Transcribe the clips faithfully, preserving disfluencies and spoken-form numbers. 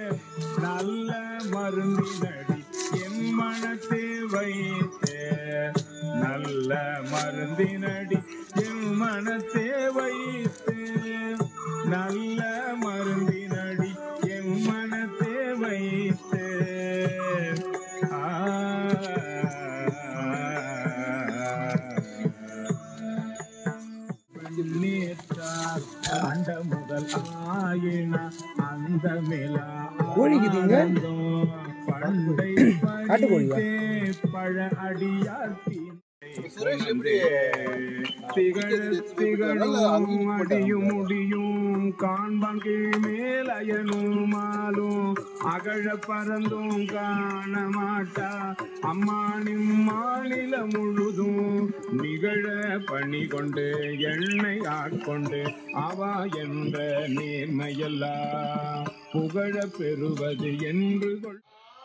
நல்ல மருந்தினடி என் மனத்தை வைத்து நல்ல மருந்தினடி என் மனத்தை வைத்து நல்ல மருந்தினடி என் மனத்தை வைத்து நேற்றார் அண்ட முதல் ஆயின அந்த மேலா பண்டை பழ அடியாத்தி திகழ திகழும் அடியும் முடியும் காண்பங்கே மேலயனும் மாலும் அகழ பறந்தும் காண மாட்டா அம்மானின் மாநில முழுதும் நிகழ பணி கொண்டு எண்ணெய் ஆட்கொண்டு அவா என்ற நேர்மையெல்லாம் புகழ பெறுவது என்று கொள்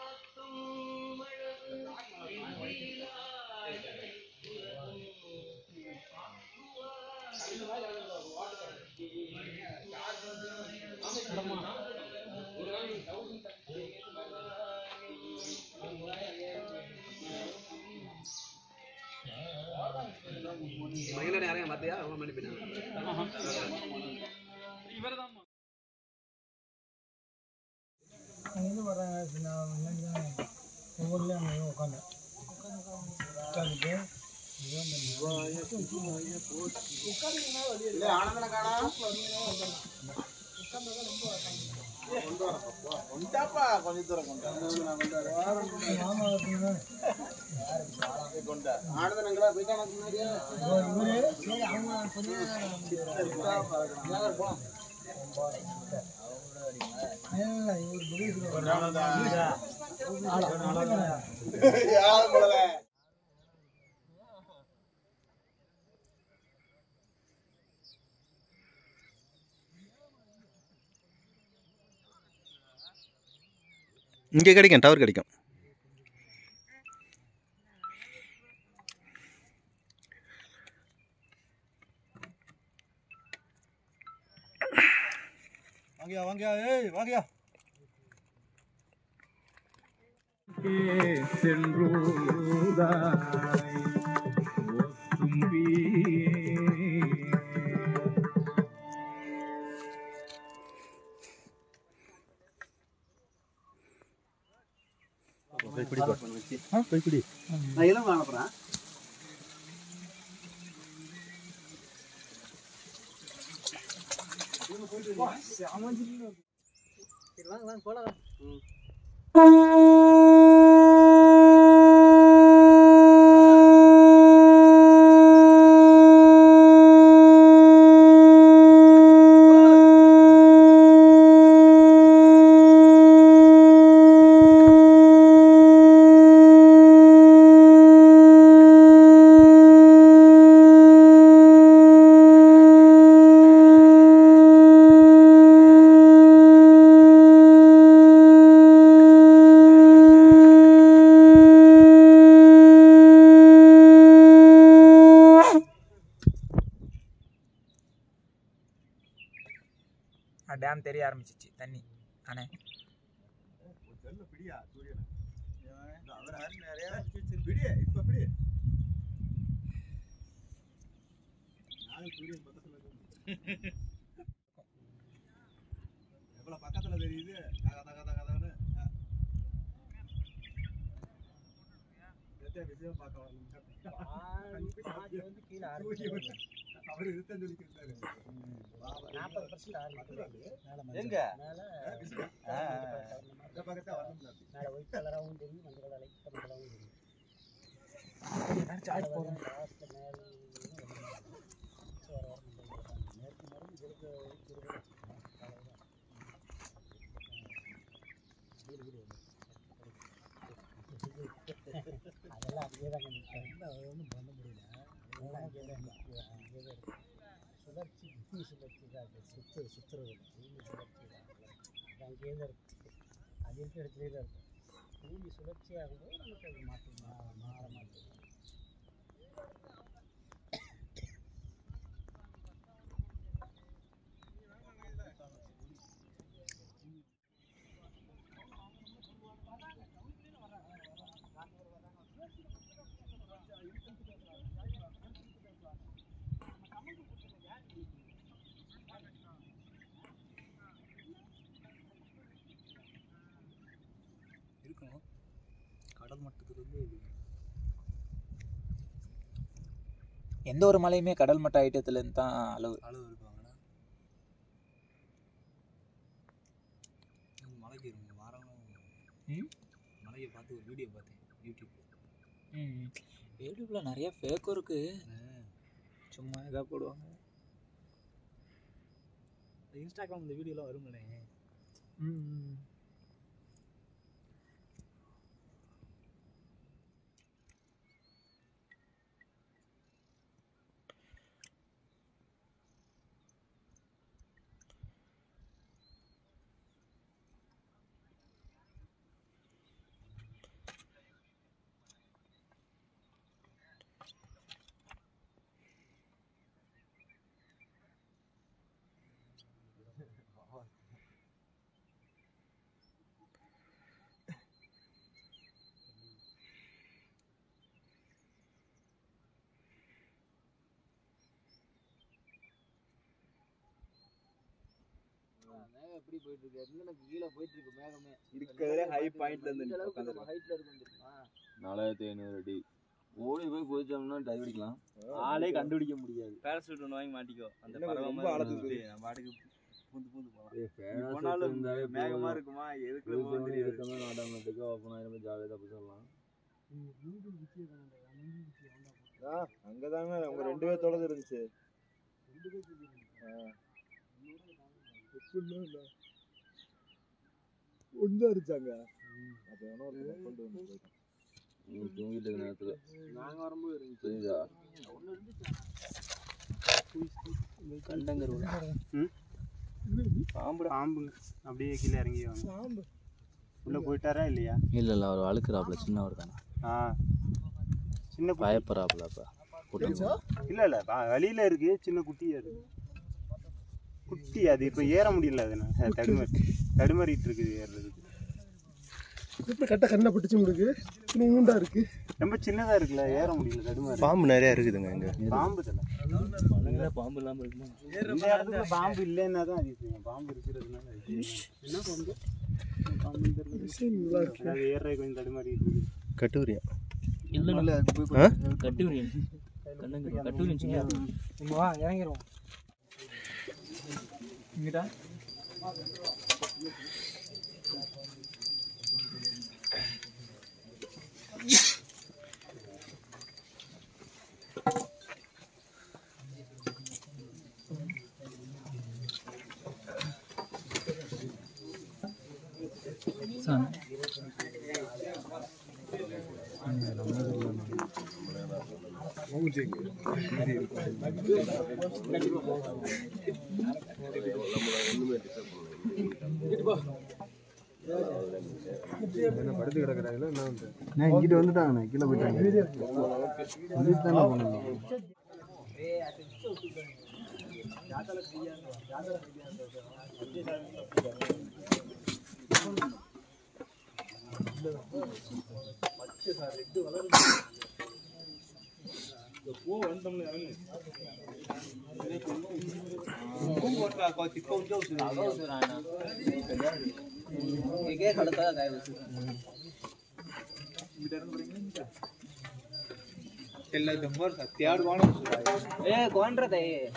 மயிலடி யாரையா மாத்தியா அவங்க மணி பின்னா இவர்தான் அங்கே வர்றாங்க ஒவ்வொருலையும் உட்காந்து உட்காந்துட்டு ஆனந்தன காணா கொண்டாப்பா கொஞ்சம் தூரம் கொண்டா ஆனந்தனங்களா போயிட்டாங்க முன்னாடியே இங்கே கிடைக்கும், டவர் கிடைக்கும். வாங்கியா வாங்கியா ஏய் வாங்கியா சென்றுதாய் ஒத்தும்பி போய்பிடி நான் இளம் அனுப்புறேன் போலாம் டேம் தெரிய ஆரம்பிச்சிச்சு தண்ணி அணை எவ்வளவு பக்கத்துல தெரியுது விஷயம் பார்க்க அவரு இதுதான் சொல்லிக்கிறாரு நாற்பது பர்சன்ட் எங்க இந்த பக்கத்தை வரணும் நாளை ஒயிட் கலராகவும் தெரியும் மஞ்சள் கலர் லைட் கலராகவும் தெரியும் சார்ஜ் போடுறோம் நேற்று மருந்து இருக்க அதெல்லாம் அப்படியே தான் ஒன்றும் பண்ண முடியல அதெல்லாம் அங்கேயே தான் அங்கேயே தான் இருக்கு சுழற்சி பூமி சுழற்சி தான் இருக்குது சுற்று சுற்றுறது பூமி சுழற்சி தான் அது அங்கேயே தான் இருக்குது அது இருக்கிற இடத்துலேயே தான் இருக்கும் பூமி சுழற்சி ஆகும்போது நமக்கு அது மாற்றி மா மாற மாட்டேங்குது இருக்கும் கடல் மட்டத்துலேருந்து எந்த ஒரு மலையுமே கடல் மட்ட ஐட்டத்துலேருந்து தான் அளவு அளவு இருப்பாங்கண்ணா. மலைக்கு வாரம் மலையை பார்த்து ஒரு வீடியோ பார்த்தேன் யூடியூப். ம் யூடியூப்பில் நிறையா ஃபேக்கும் இருக்குது, சும்மா எதாக போடுவாங்க. இன்ஸ்டாகிராம் இந்த வீடியோலாம் வருங்களே. ம் எப்படி போயிட்டு இருக்கு? எனக்கு கீழே போயிட்டு இருக்கு மேகமே. இருக்கிறதுலே ஹை பாயிண்ட்ல இருந்து ஹைட்ல இருக்கு தெரியுமா? நாலாயிரத்தி ஐநூறு அடி ஓடி போய் குதிச்சோம்னா டைவ் அடிக்கலாம். ஆளே கண்டுபிடிக்க முடியாது. பேராசூட் ஒன்று வாங்கி மாட்டிக்கோ. அந்த பறவை ரொம்ப ஆழத்துக்கு நம்ம பாட்டுக்கு பூந்து பூந்து போகலாம். போனாலும் மேகமா இருக்குமா எதுக்குள்ள போக தெரியாது. ஆட்டோமேட்டிக்கா ஓப்பன் ஆயிரம் ஜாலியாக தப்பு சொல்லலாம். அங்கதாங்க உங்க ரெண்டு பேர்த்தோட இருந்துச்சு. ஒன்றா இருந்துச்சாங்க. தூங்கிட்டு நேரத்துல நாங்க வரும்போது இருந்துச்சு. பாம்பு பாம்புங்க அப்படியே கீழே இறங்கி பாம்பு உள்ள போயிட்டாரா இல்லையா? இல்லை இல்லை அவர் அழுக்குறாப்புல சின்னவர் தானே. ஆ சின்ன பயப்படுறாப்புல அப்போ இல்லை இல்லை வழியில இருக்கு சின்ன குட்டியா இருக்கு. குட்டி அது இப்போ ஏற முடியல. அது தடுமாறி தடுமாறிட்டு இருக்குது ஏறுறதுக்கு. இப்போ கட்ட கண்ணை பிடிச்சி உங்களுக்கு மூண்டா இருக்கு. ரொம்ப சின்னதா இருக்குல்ல ஏற முடியல தடுமாறி. பாம்பு நிறைய இருக்குதுங்க இங்கே. பாம்பு தலை பாம்பு இல்லாமல் இருக்குமா? இந்த இடத்துல பாம்பு இல்லைன்னா தான் அதிசயம். பாம்பு இருக்கிறதுனால என்ன பாம்பு பாம்பு தெரியல. அது ஏற கொஞ்சம் தடுமாறிட்டு இருக்கு. கட்டுரியா இல்லை கட்டுரியா கட்டுரியா வா இறங்கிடுவோம். இங்கிட்டா படுத்து கிடக்குறாங்களா என்ன வந்து நான் இங்கிட்டு வந்துட்டாங்கண்ணே கீழே போயிட்டாங்க. ए कौन रहता है ये?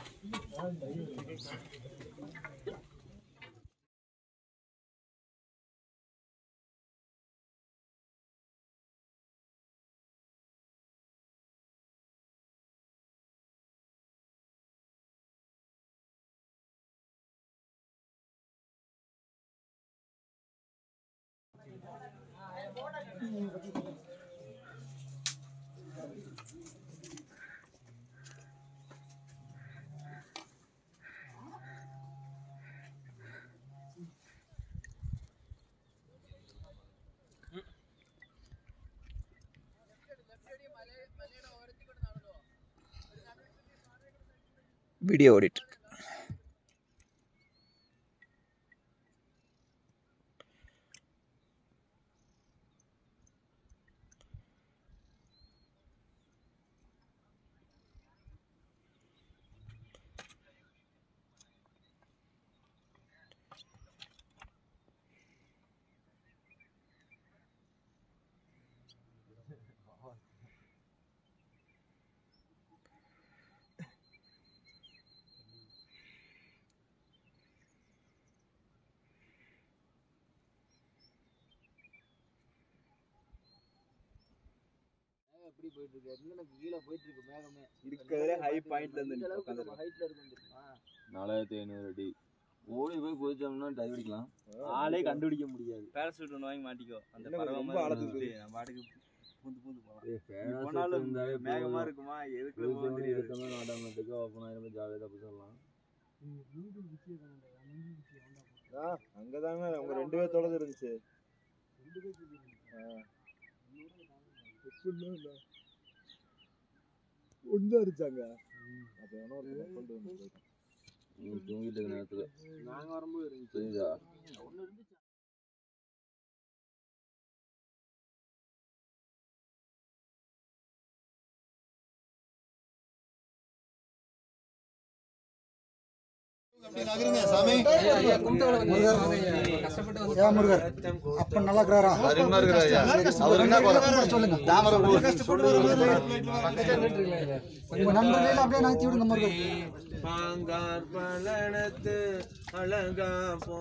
வீடியோ ஓடிட்டு இருக்கு. இப்படி போயிட்டு இருக்கு இங்க எனக்கு கீழே போயிட்டு இருக்கு மேகமே இருக்கிறதுலே ஹை பாயிண்ட்ல இருந்து உட்கார்ந்து ஹைட்ல இருக்கு தெரியுமா நாலாயிரத்தி ஐநூறு அடி ஓடி போய் குதிச்சோம்னா டைவ் அடிக்கலாம் ஆளே கண்டுபிடிக்க முடியாது பேராசூட் ஒன்று வாங்கி மாட்டிக்கோ அந்த பறவை ரொம்ப ஆழத்துக்கு நம்ம பாட்டுக்கு பூந்து பூந்து போகலாம் போனாலும் மேகமா இருக்குமா எதுக்கு எடுக்கவே ஆட்டோமேட்டிக்கா ஓப்பன் ஆயிரம் ஜாலியாக தப்பு சொல்லலாம் அங்கதாங்க அவங்க ரெண்டு பேர்த்தோட இருந்துச்சு ஒன்றுதான் இருந்துச்சாங்க அப்போ வேணா ஒரு கொண்டு வந்து தூங்கிட்டு நேரத்துல நாங்கள் வரும்போது இருந்துச்சு ஒன்று இருந்துச்சு அப்ப நல்லா இருக்கிறாரா அவர் என்ன சொல்லுங்க உங்க நண்பர்களே அப்படியே நகர்த்தி விடுங்க முருகர் பாங்கார் பலனத்து அழகா போ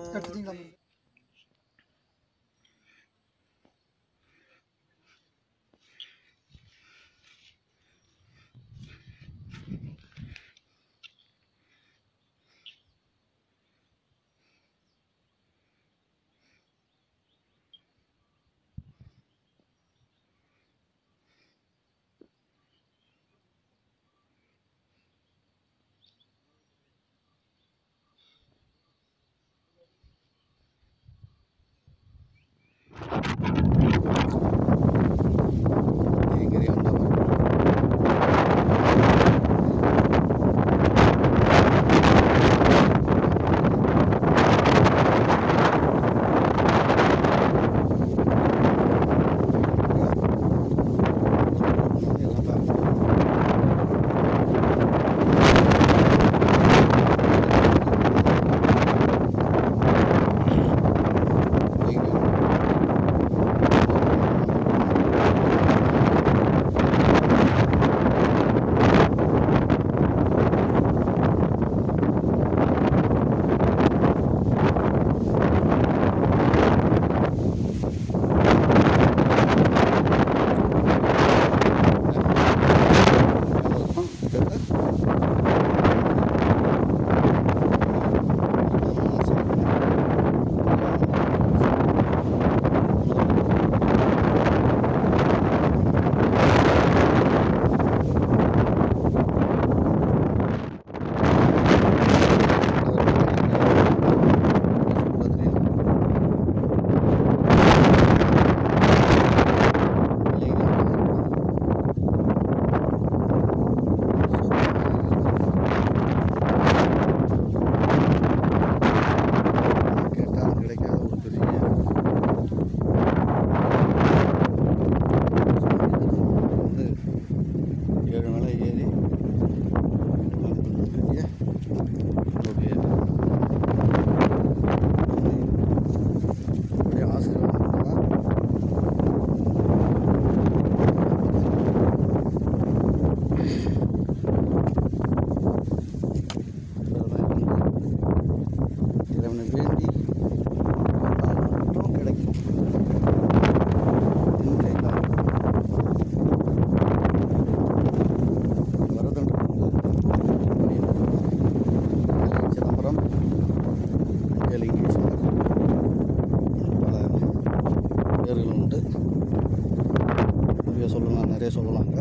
நிறைய சொல்லலாங்க.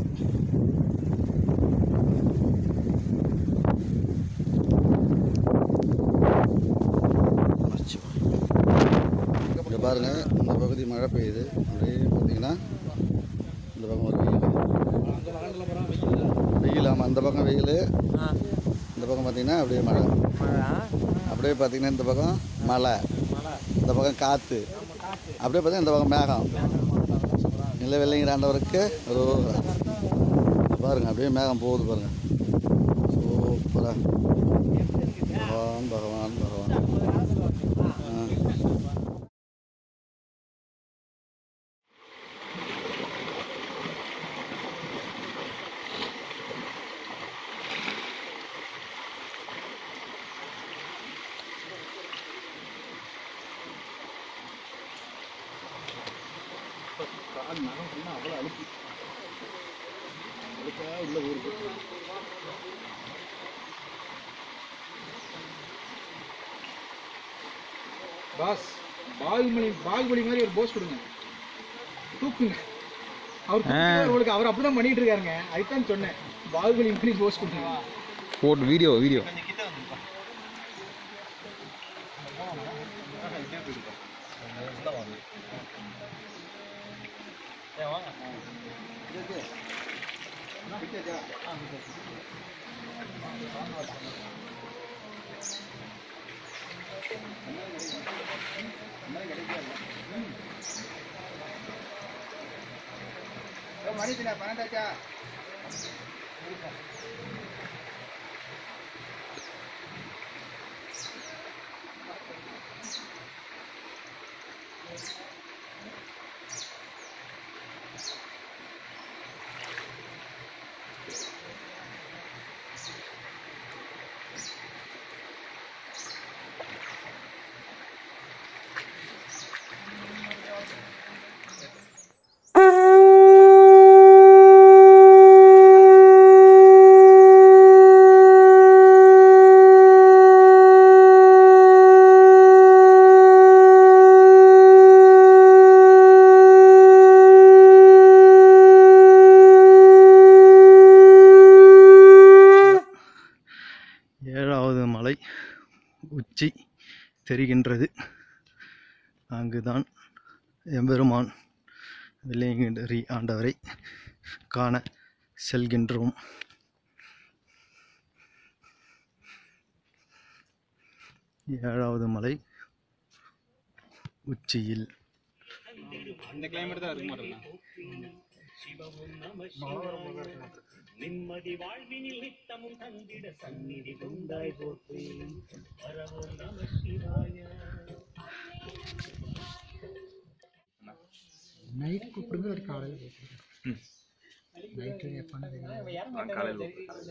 இங்கே பாருங்கள், இந்த பகுதி மழை பெய்யுது. அப்படியே பார்த்தீங்கன்னா இந்த பக்கம் ஒரு வெயில் வெயில் ஆமாம், அந்த பக்கம் வெயில், இந்த பக்கம் பார்த்தீங்கன்னா அப்படியே மழை. அப்படியே பார்த்தீங்கன்னா இந்த பக்கம் மழை, இந்த பக்கம் காற்று, அப்படியே பார்த்தீங்கன்னா இந்த பக்கம் மேகம். நில வெள்ளைங்கிறாண்டவருக்கு ஒரு பாருங்கள், அப்படியே மேகம் போகுது பாருங்கள். சூப்பராக பகவான் பகவான் பகவான். அவ்வளோ அழுப்பு உள்ள ஊருக்கு பாஸ் பாகுபலி பாகுபலி மாதிரி ஒரு போஸ் கொடுங்க, தூக்குங்க. அவர் உங்களுக்கு அவர் அப்படிதான் பண்ணிட்டு இருக்காருங்க. அதுதான் சொன்னேன், பாகுபலி மாதிரி போஸ் கொடுங்க. போட்டு வீடியோ வீடியோ மணித்தினா பன்னெண்டாச்சா? ஏழாவது மலை உச்சி தெரிகின்றது. அங்குதான் எம்பெருமான் வெள்ளியங்கிரி ஆண்டவரை காண செல்கின்றோம். ஏழாவது மலை உச்சியில் இந்த கிளைமேட் தான் இருக்கு மாட்டேன். நிம்மதி வாழ்வினில் நித்தமும் தந்திட சந்நிதி கொண்டாய் போற்றி வரவோம் நம சிவாய. நைட் கூப்பிடுங்க, ஒரு காலையில் நைட்டு எப்போ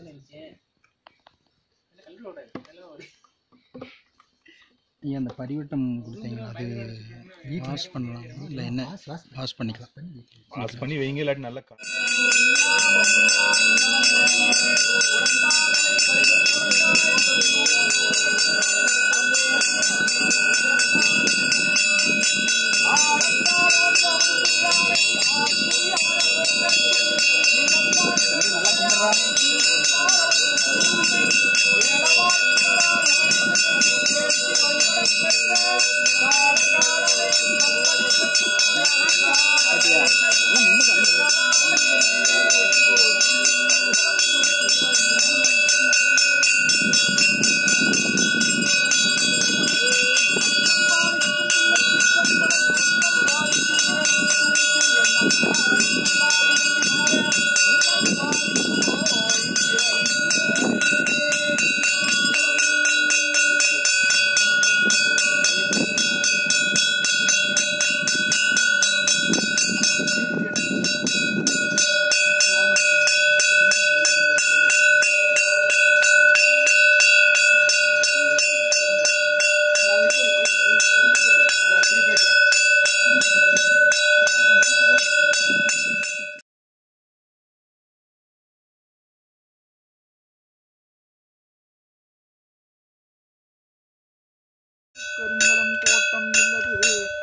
நீ அந்த பரிவட்டம் கொடுத்தீங்களா, அது வாஷ் பண்ணலாம் இல்லை என்ன? வாஷ் பண்ணிக்கலாம். வாஷ் பண்ணி வைங்க, இல்லாட்டி நல்லா கருங்கலம் தோட்டம் இல்லது